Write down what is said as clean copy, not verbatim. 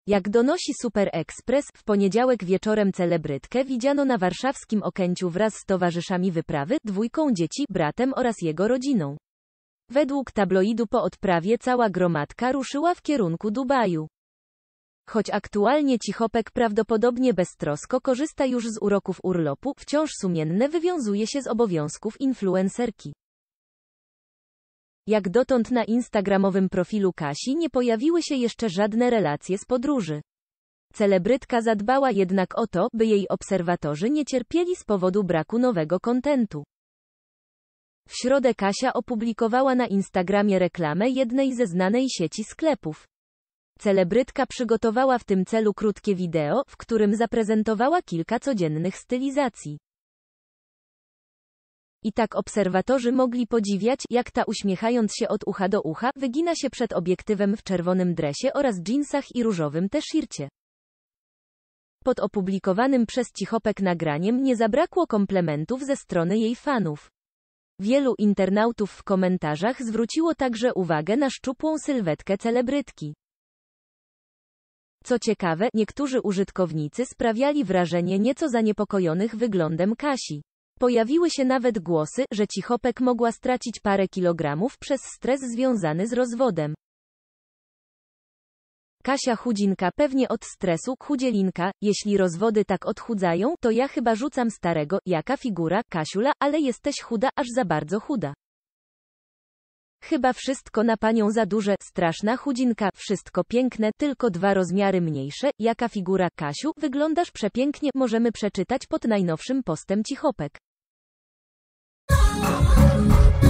Jak donosi Super Express, w poniedziałek wieczorem celebrytkę widziano na warszawskim Okęciu wraz z towarzyszami wyprawy, dwójką dzieci, bratem oraz jego rodziną. Według tabloidu po odprawie cała gromadka ruszyła w kierunku Dubaju. Choć aktualnie Cichopek prawdopodobnie beztrosko korzysta już z uroków urlopu, wciąż sumienne wywiązuje się z obowiązków influencerki. Jak dotąd na instagramowym profilu Kasi nie pojawiły się jeszcze żadne relacje z podróży. Celebrytka zadbała jednak o to, by jej obserwatorzy nie cierpieli z powodu braku nowego kontentu. W środę Kasia opublikowała na Instagramie reklamę jednej ze znanej sieci sklepów. Celebrytka przygotowała w tym celu krótkie wideo, w którym zaprezentowała kilka codziennych stylizacji. I tak obserwatorzy mogli podziwiać, jak ta uśmiechając się od ucha do ucha, wygina się przed obiektywem w czerwonym dresie oraz dżinsach i różowym t-shircie. Pod opublikowanym przez Cichopek nagraniem nie zabrakło komplementów ze strony jej fanów. Wielu internautów w komentarzach zwróciło także uwagę na szczupłą sylwetkę celebrytki. Co ciekawe, niektórzy użytkownicy sprawiali wrażenie nieco zaniepokojonych wyglądem Kasi. Pojawiły się nawet głosy, że Cichopek mogła stracić parę kilogramów przez stres związany z rozwodem. Kasia chudzinka pewnie od stresu, chudzielinka, jeśli rozwody tak odchudzają, to ja chyba rzucam starego, jaka figura, Kasiula, ale jesteś chuda, aż za bardzo chuda. Chyba wszystko na panią za duże, straszna chudzinka, wszystko piękne, tylko 2 rozmiary mniejsze, jaka figura, Kasiu, wyglądasz przepięknie, możemy przeczytać pod najnowszym postem Cichopek.